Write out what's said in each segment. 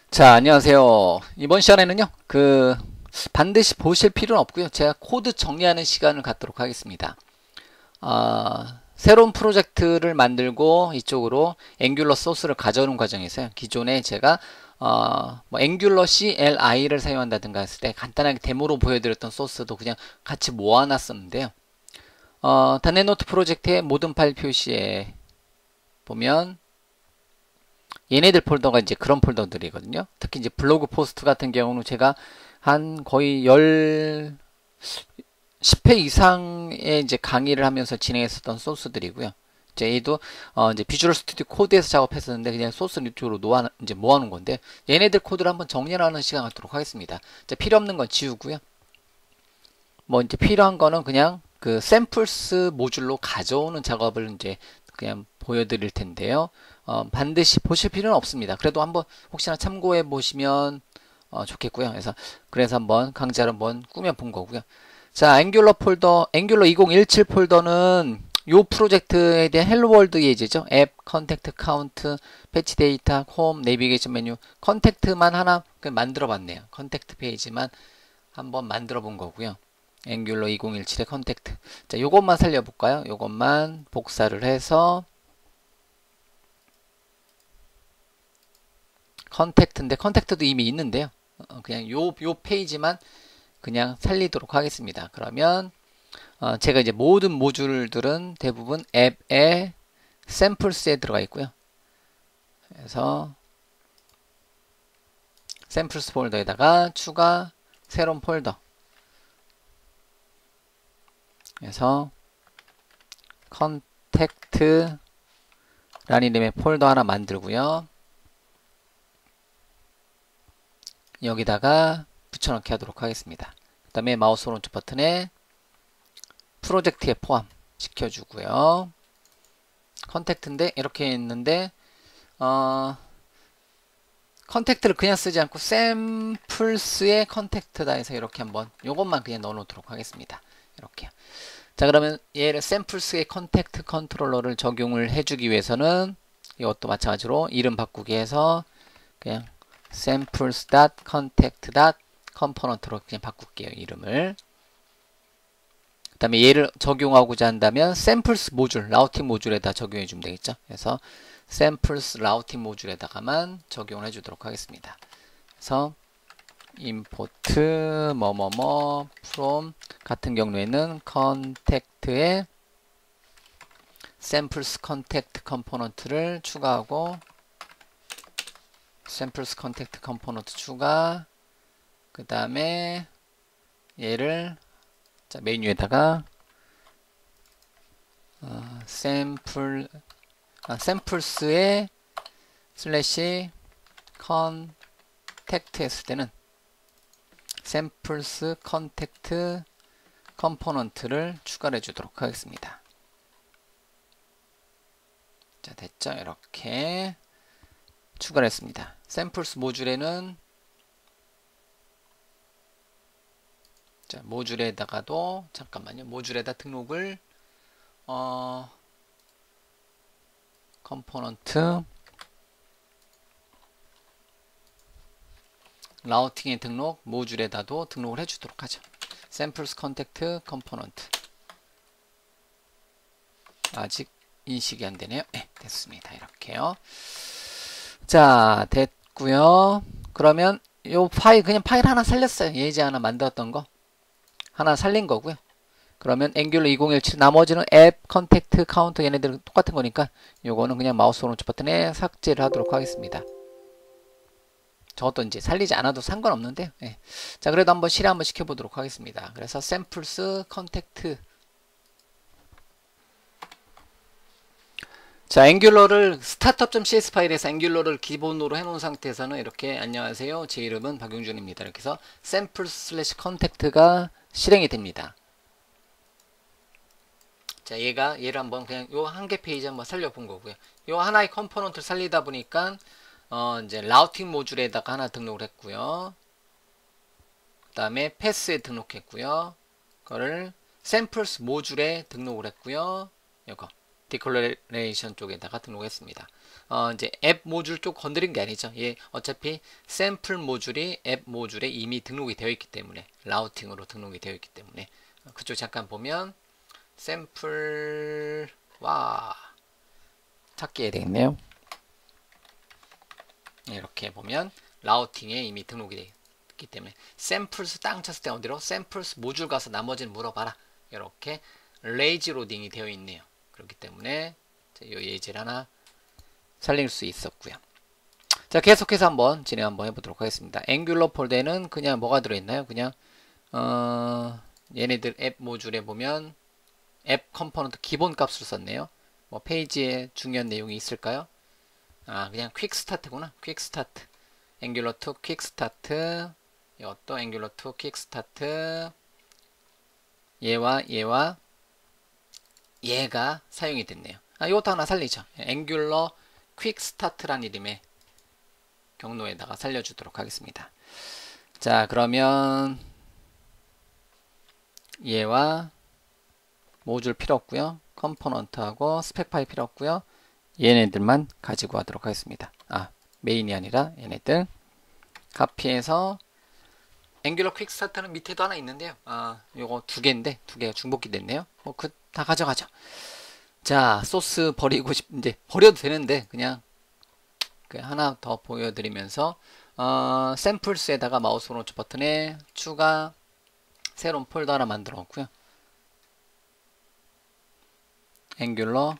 자, 안녕하세요. 이번 시간에는요, 반드시 보실 필요는 없고요. 제가 코드 정리하는 시간을 갖도록 하겠습니다. 새로운 프로젝트를 만들고 이쪽으로 앵귤러 소스를 가져오는 과정에서요. 기존에 제가, 앵귤러 CLI를 사용한다든가 했을 때 간단하게 데모로 보여드렸던 소스도 그냥 같이 모아놨었는데요. 단넷노트 프로젝트의 모든 파일 표시에 보면 얘네들 폴더가 이제 그런 폴더들이거든요. 특히 이제 블로그 포스트 같은 경우는 제가 한 거의 10회 이상의 이제 강의를 하면서 진행했었던 소스들이고요. 이제 얘도 이제 비주얼 스튜디오 코드에서 작업했었는데 그냥 소스를 이쪽으로 이제 모아놓은 건데 얘네들 코드를 한번 정리하는 시간 갖도록 하겠습니다. 이제 필요 없는 건 지우고요. 뭐 이제 필요한 거는 그냥 그 샘플스 모듈로 가져오는 작업을 이제 그냥 보여드릴 텐데요. 반드시 보실 필요는 없습니다. 그래도 한번 혹시나 참고해 보시면 좋겠고요. 그래서 한번 강좌를 한번 꾸며 본 거고요. 자, 앵귤러 2017 폴더는 요 프로젝트에 대한 헬로 월드 예제죠. 앱, 컨택트 카운트, 패치 데이터, 홈, 내비게이션 메뉴, 컨택트만 하나 만들어 봤네요. 컨택트 페이지만 한번 만들어 본 거고요. 앵귤러 2017의 컨택트. 자, 요것만 살려볼까요? 요것만 복사를 해서 컨택트인데 컨택트도 이미 있는데요. 그냥 요 페이지만 그냥 살리도록 하겠습니다. 그러면 제가 이제 모든 모듈들은 대부분 앱에 샘플스에 들어가 있고요. 그래서 샘플스 폴더에다가 추가 새로운 폴더. 그래서 컨택트 라는 이름의 폴더 하나 만들고요. 여기다가 붙여넣기 하도록 하겠습니다. 그 다음에 마우스 오른쪽 버튼에 프로젝트에 포함 시켜주고요. 컨택트인데 이렇게 있는데 컨택트를 그냥 쓰지 않고 샘플스의 컨택트다 해서 이렇게 한번 요것만 그냥 넣어놓도록 하겠습니다. 이렇게. 자, 그러면 얘를 샘플스의 컨택트 컨트롤러를 적용을 해주기 위해서는 이것도 마찬가지로 이름 바꾸기 해서 그냥 samples.contact.component로 그냥 바꿀게요. 이름을. 그 다음에 얘를 적용하고자 한다면 samples 모듈, 라우팅 모듈에다 적용해 주면 되겠죠. 그래서 samples 라우팅 모듈에다가만 적용을 해주도록 하겠습니다. 그래서 import 뭐뭐뭐 from 같은 경우에는 contact에 samples contact component를 추가하고 samples contact component 추가 그 다음에 얘를 자, 메뉴에다가 샘플스의 슬래시 컨택트 했을 때는 샘플스 컨택트 컴포넌트를 추가해 주도록 하겠습니다. 자, 됐죠? 이렇게 추가를 했습니다. 샘플스 모듈에는 자, 모듈에다가도 잠깐만요. 모듈에다 등록을 컴포넌트 라우팅의 등록 모듈에다도 등록을 해주도록 하죠. 샘플스 컨택트 컴포넌트 아직 인식이 안 되네요. 네, 됐습니다. 이렇게요. 자, 됐고요. 그러면 요 파일 그냥 파일 하나 살렸어요. 예제 하나 만들었던 거 하나 살린 거고요. 그러면 앵귤러 2017 나머지는 앱, 컨택트, 카운터 얘네들은 똑같은 거니까 요거는 그냥 마우스 오른쪽 버튼에 삭제를 하도록 하겠습니다. 저것도 이제 살리지 않아도 상관없는데요. 예. 자, 그래도 한번 실행 한번 시켜보도록 하겠습니다. 그래서 샘플스 컨택트 자, 앵귤러를 startup.cs 파일에서 앵귤러를 기본으로 해놓은 상태에서는 이렇게 안녕하세요. 제 이름은 박용준입니다. 이렇게 해서 샘플/컨택트가 실행이 됩니다. 자, 얘를 한번 그냥 요 한 개 페이지 한번 살려본 거고요. 요 하나의 컴포넌트를 살리다 보니까 이제 라우팅 모듈에다가 하나 등록을 했고요. 그 다음에 패스에 등록했고요. 그거를 샘플스 모듈에 등록을 했고요. 요거 디클레레이션 쪽에다가 등록했습니다. 이제 앱 모듈 쪽 건드린 게 아니죠. 예, 어차피 샘플 모듈이 앱 모듈에 이미 등록이 되어 있기 때문에, 라우팅으로 등록이 되어 있기 때문에, 그쪽 잠깐 보면 샘플 찾기 해야 되겠네요. 이렇게 보면 라우팅에 이미 등록이 되어 있기 때문에 샘플스 땅 쳤을 때 어디로? 샘플스 모듈 가서 나머지는 물어봐라. 이렇게 레이지 로딩이 되어 있네요. 그렇기 때문에 이 예제를 하나 살릴 수 있었고요. 자, 계속해서 한번 진행 한번 해보도록 하겠습니다. 앵귤러 폴더에는 그냥 뭐가 들어있나요? 그냥 얘네들 앱 모듈에 보면 앱 컴포넌트 기본 값으로 썼네요. 뭐 페이지에 중요한 내용이 있을까요? 그냥 퀵 스타트구나. 퀵 스타트. 앵귤러 2 퀵 스타트. 이것도 앵귤러 2 퀵 스타트. 얘와 얘가 사용이 됐네요. 이것도 하나 살리죠. 앵귤러 퀵 스타트란 이름의 경로에다가 살려주도록 하겠습니다. 자, 그러면 얘와 모듈 필요 없고요. 컴포넌트하고 스펙 파일 필요 없고요. 얘네들만 가지고 하도록 하겠습니다. 메인이 아니라 얘네들 카피해서 앵귤러 퀵 스타트는 밑에도 하나 있는데요. 요거 두 개인데 두 개가 중복기 됐네요. 다 가져가죠. 자, 소스 버리고 이제 버려도 되는데 그냥 하나 더 보여드리면서 샘플스에다가 마우스 오른쪽 버튼에 추가 새로운 폴더 하나 만들어 놓고요. 앵귤러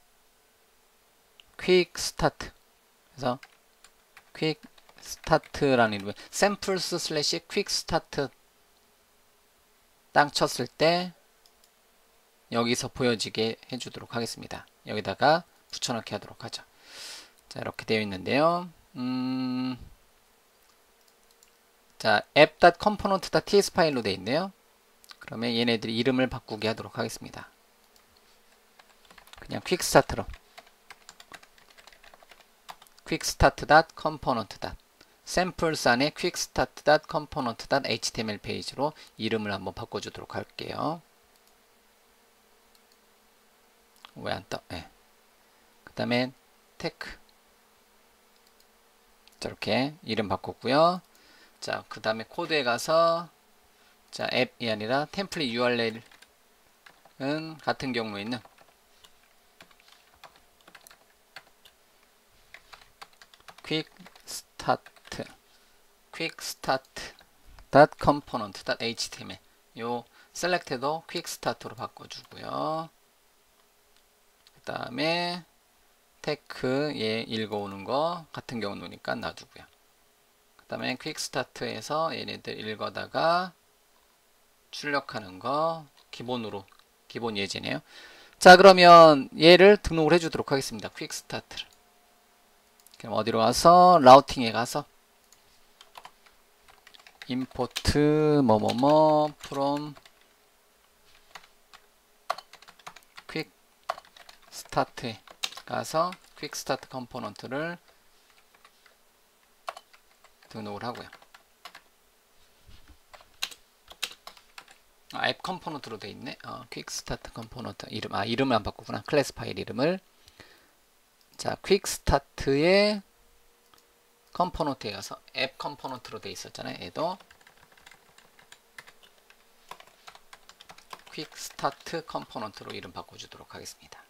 퀵 스타트. 그래서 퀵 스타트라는 이름의 샘플스 슬래시 퀵 스타트 땅 쳤을 때 여기서 보여지게 해주도록 하겠습니다. 여기다가 붙여넣기 하도록 하죠. 자, 이렇게 되어 있는데요. 자, app.component.ts 파일로 되어 있네요. 그러면 얘네들 이름을 바꾸게 하도록 하겠습니다. 그냥 퀵스타트로 quickstart.component. samples 안에 quickstart.component.html 페이지로 이름을 한번 바꿔주도록 할게요. 왜 안 떠? 네. 그 다음에 테크. 저렇게 이름 바꿨고요. 자, 그 다음에 코드에 가서 자, 앱이 아니라 템플릿 URL은 같은 경우에는 quickstart.component.html 요 select도 quickstart로 바꿔주고요. 그 다음에 테크 얘 읽어오는 거 같은 경우니까 놔두고요. 그 다음에 quickstart에서 얘네들 읽어다가 출력하는 거 기본 예제네요. 자, 그러면 얘를 등록을 해주도록 하겠습니다. quickstart를. 그럼 어디로 가서 라우팅에 가서 import 뭐뭐뭐 from quickstart에 가서 quickstart 컴포넌트를 등록을 하고요. 앱 컴포넌트로 돼 있네. quickstart 컴포넌트 이름을 안 바꾸구나. 클래스 파일 이름을. 자, quickstart의 컴포넌트에 가서 앱 컴포넌트로 돼 있었잖아요. 얘도 quickstart 컴포넌트로 이름 바꿔주도록 하겠습니다.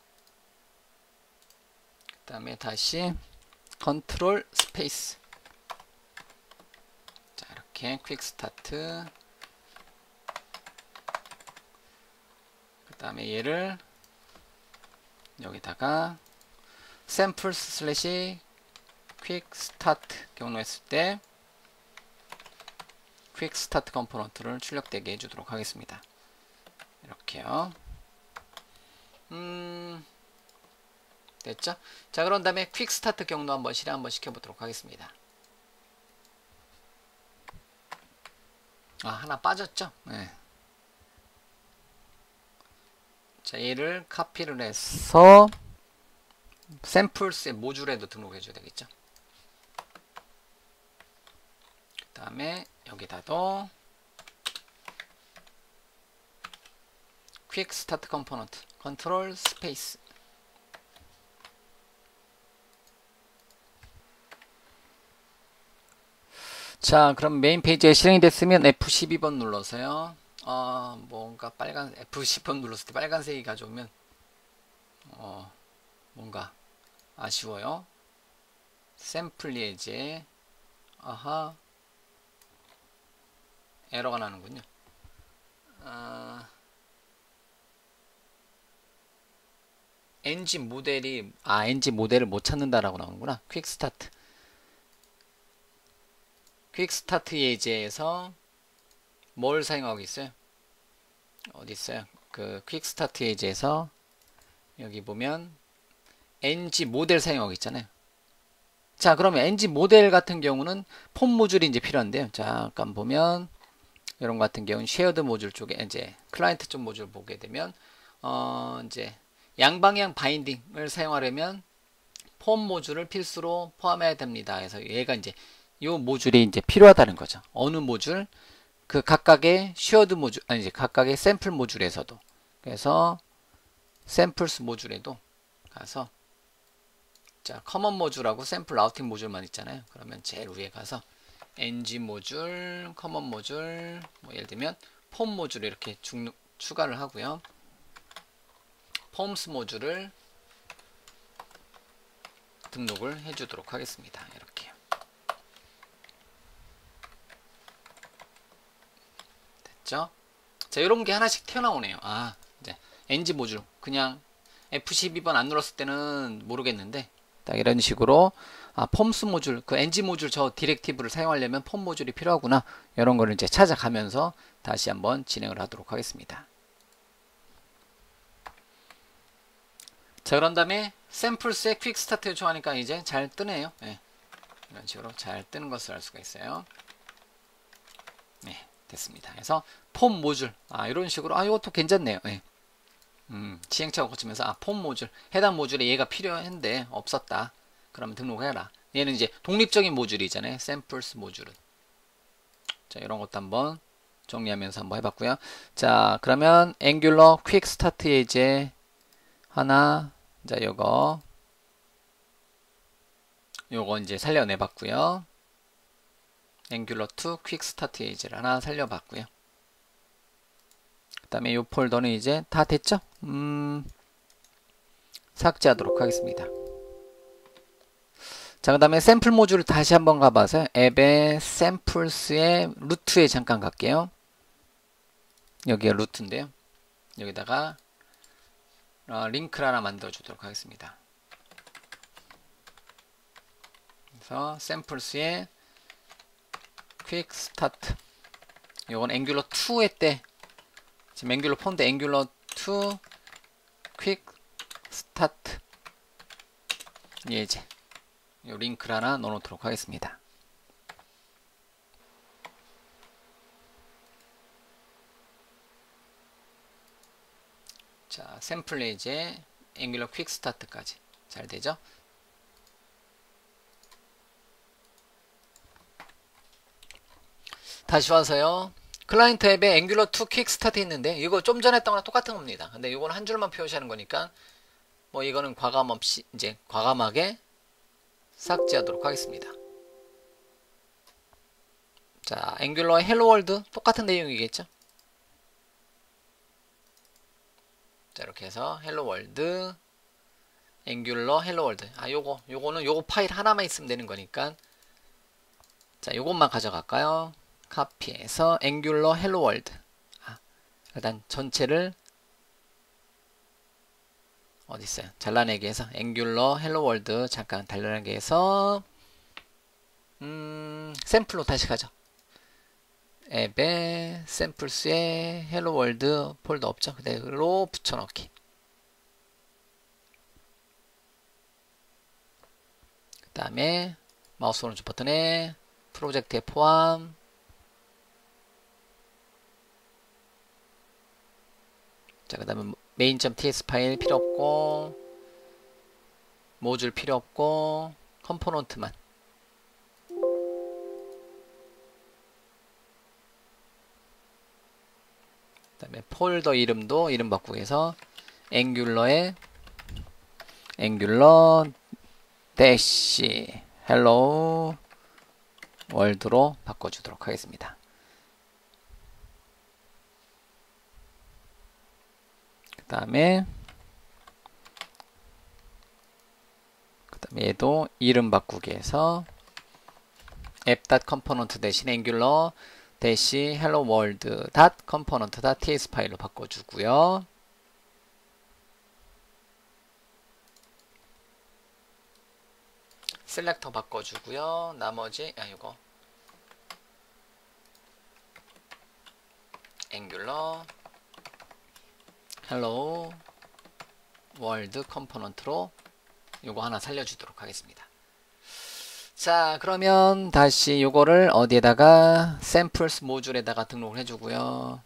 그 다음에 다시 컨트롤 스페이스. 자, 이렇게 quickstart. 그 다음에 얘를 여기다가 samples 슬래시 quickstart 경로했을 때 quickstart 컴포넌트를 출력되게 해주도록 하겠습니다. 이렇게요. 됐죠? 자, 그런 다음에 quickstart 경로 한번 실행 한번 시켜보도록 하겠습니다. 하나 빠졌죠? 네. 자, 얘를 카피를 해서 샘플스의 모듈에도 등록해줘야 되겠죠? 그 다음에 여기다도 퀵 스타트 컴포넌트 컨트롤 스페이스. 자, 그럼 메인 페이지에 실행이 됐으면 F12번 눌러서요. 뭔가 빨간 F10번 눌렀을 때 빨간색이 가져오면 뭔가 아쉬워요. 샘플 예제. 아하, 에러가 나는군요. NG 모델이 NG 모델을 못 찾는다라고 나오는구나. 퀵 스타트. 퀵 스타트 예제에서 뭘 사용하고 있어요? 어디 있어요? 그 퀵 스타트 예제에서 여기 보면 NG 모델 사용하고 있잖아요. 자, 그러면 NG 모델 같은 경우는 폼 모듈이 이제 필요한데요. 잠깐 보면 이런 거 같은 경우는 쉐어드 모듈 쪽에 이제 클라이언트 쪽 모듈 보게 되면 이제 양방향 바인딩을 사용하려면 폼 모듈을 필수로 포함해야 됩니다. 그래서 얘가 이제 이 모듈이 이제 필요하다는 거죠. 어느 모듈? 그 각각의 쉐어드 모듈, 아니 이제 각각의 샘플 모듈에서도. 그래서 샘플스 모듈에도 가서 자, 커먼 모듈하고 샘플 라우팅 모듈만 있잖아요. 그러면 제일 위에 가서 ng 모듈, 커먼 모듈, 뭐 예를 들면 폼 모듈 이렇게 추가를 하고요. 폼스 모듈을 등록을 해주도록 하겠습니다. 이렇게요. 됐죠? 자, 이런 게 하나씩 튀어나오네요. 이제 ng 모듈 그냥 F12번 안 눌렀을 때는 모르겠는데 딱 이런 식으로 폼스 모듈, 그 ng 모듈 저 디렉티브를 사용하려면 폼 모듈이 필요하구나. 이런 거를 이제 찾아가면서 다시 한번 진행을 하도록 하겠습니다. 자, 그런 다음에 샘플스의 퀵 스타트 요청하니까 이제 잘 뜨네요. 네, 이런 식으로 잘 뜨는 것을 알 수가 있어요. 네, 됐습니다. 그래서 폼 모듈, 이런 식으로 이것도 괜찮네요. 네. 시행착오 거치면서 폼 모듈, 해당 모듈에 얘가 필요한데 없었다. 그러면 등록해라. 얘는 이제 독립적인 모듈이잖아요. 샘플스 모듈은. 자, 이런 것도 한번 정리하면서 한번 해봤고요. 자, 그러면 앵귤러 퀵 스타트 예제 하나, 자, 요거 이제 살려내봤고요. 앵귤러 2 퀵 스타트 예제를 하나 살려봤고요. 그 다음에 이 폴더는 이제 다 됐죠? 삭제하도록 하겠습니다. 자, 그 다음에 샘플 모듈을 다시 한번 가봐서 앱의 샘플스의 루트에 잠깐 갈게요. 여기가 루트인데요. 여기다가 링크를 하나 만들어 주도록 하겠습니다. 그래서 샘플스의 퀵 스타트, 요건 앵귤러 2의 때 지금 앵귤러 4인데 앵귤러 2 퀵 스타트 예제, 요 링크를 하나 넣어 놓도록 하겠습니다. 자, 샘플 예제 앵귤러 퀵 스타트까지 잘 되죠? 다시 와서요. 클라이언트 앱에 앵귤러 2 퀵 스타트 있는데 이거 좀 전에 했던 거랑 똑같은 겁니다. 근데 이건 한 줄만 표시하는 거니까 뭐 이거는 과감 없이 이제 과감하게 삭제하도록 하겠습니다. 자, 앵귤러 헬로 월드 똑같은 내용이겠죠? 자, 이렇게 해서 헬로 월드 앵귤러 헬로 월드. 요거는 요거 파일 하나만 있으면 되는 거니까 자, 요것만 가져갈까요? 카피해서 앵귤러 헬로 월드. 일단 전체를 어디 있어요? 잘라내기 해서 앵귤러 헬로 월드 잠깐 잘라내기 해서 샘플로 다시 가죠. 앱에 샘플스에 헬로 월드 폴더 없죠? 그대로 붙여넣기. 그 다음에 마우스 오른쪽 버튼에 프로젝트에 포함. 자, 그 다음에 main.ts 파일 필요 없고 모듈 필요 없고 컴포넌트만. 그다음에 폴더 이름도 이름 바꾸기 해서 앵귤러에 앵귤러 대시 헬로 월드로 바꿔주도록 하겠습니다. 그 다음에 얘도 이름 바꾸기 해서 app.component 대신 angular 대시 hello world .component.ts 파일로 바꿔주고요. 셀렉터 바꿔주고요. 나머지 이거 angular hello world 컴포넌트로 요거 하나 살려주도록 하겠습니다. 자, 그러면 다시 요거를 어디에다가 samples 모듈에다가 등록을 해주고요.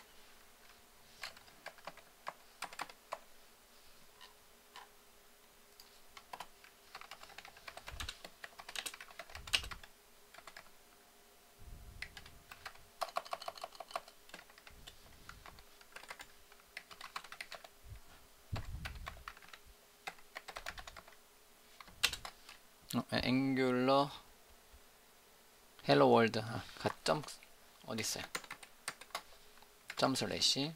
앵귤러 헬로 월드 점 어디 있어요? 점 슬래시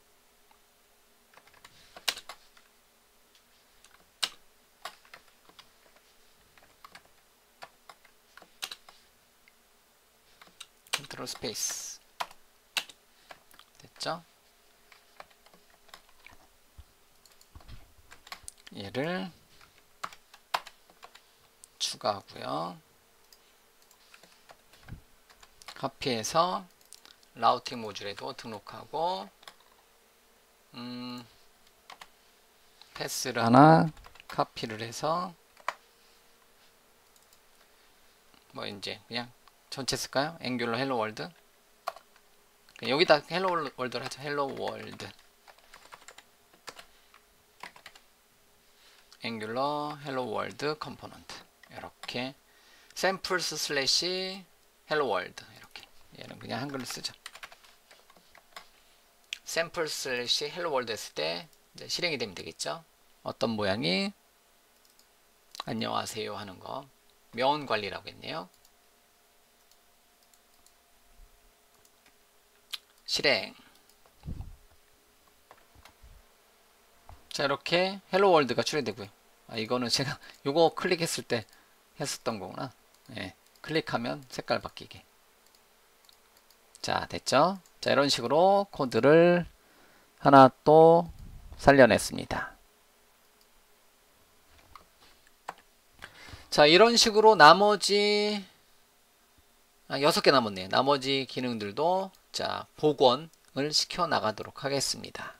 컨트롤 스페이스 됐죠? 얘를 추가하고요. 카피해서 라우팅 모듈에도 등록하고 패스를 하나 카피를 해서 뭐 이제 그냥 전체 쓸까요? 앵귤러 헬로 월드 여기다 헬로 월드를 하죠. 헬로 월드 앵귤러 헬로 월드 컴포넌트 이렇게 samples 슬래시 헬로 월드 이렇게 얘는 그냥 한글로 쓰죠. samples 슬래시 헬로 월드 했을 때 이제 실행이 되면 되겠죠. 어떤 모양이 안녕하세요 하는 거 면 관리라고 했네요. 실행. 자, 이렇게 헬로 월드가 출력되고요. 이거는 제가 요거 클릭했을 때 했었던 거구나. 예, 클릭하면 색깔 바뀌게. 자, 됐죠? 자, 이런 식으로 코드를 하나 또 살려냈습니다. 자, 이런 식으로 나머지 6개 남았네요. 나머지 기능들도 자, 복원을 시켜 나가도록 하겠습니다.